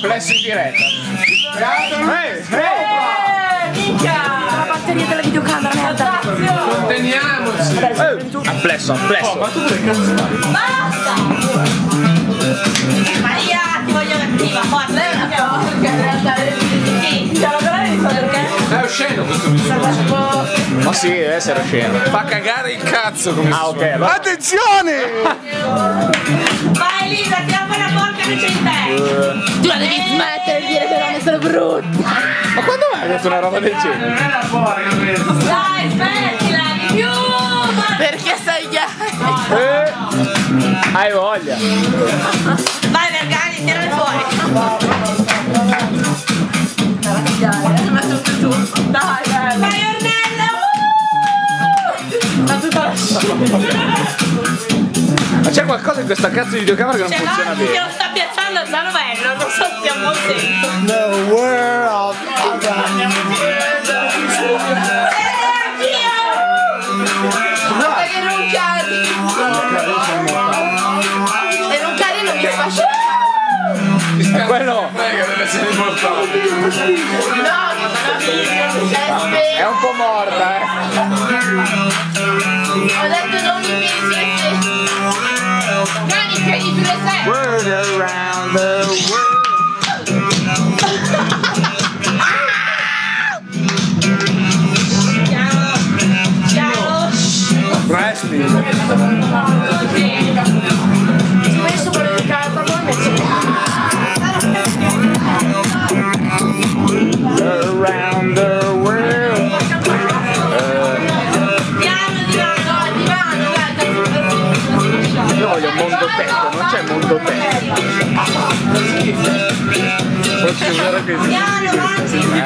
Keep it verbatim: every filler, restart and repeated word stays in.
Flash in diretta. Ehi, ehi! Minchia! La batteria della videocamera, merda! Conteniamoci! Amplesso, amplesso! Ma tu dove cazzo fai? Basta! Maria, ti voglio attiva, forza! Lei è una porca, in realtà. Sì, stiamo parlando perché? È osceno questo video. Ma sì, deve essere osceno. Fa cagare il cazzo come Ah, ok. Allora... Attenzione! Vai Elisa, tira fuori la porca che c'è in te! Tu la devi smettere di dire che le donne sono brutte! Ma quando mai hai detto una roba del genere? Dai, smettila, di più! Perché sei gay? Eh, hai voglia! Vai Vergani, tirale fuori! Dai, dai! Vai Ornella! Ma tutta la Ma c'è qualcosa in questa cazzo di videocamera che non Cioè, funziona no, bene? che lo sta piazzando al Zanovello, non so se stiamo attenti. The world. Guarda che roncari! E roncari non mi fa scendere! Quello deve essere importante. No, è un po' morta, eh! ho detto non mi piedi sulle sette! Non i piedi sulle sette! Word around the world. Wrestling. Questo per il capo Around the world. Piano divano, divano, guarda. Io voglio mondo tetto, non c'è mondo tetto. Forse è vero che Piano, avanti,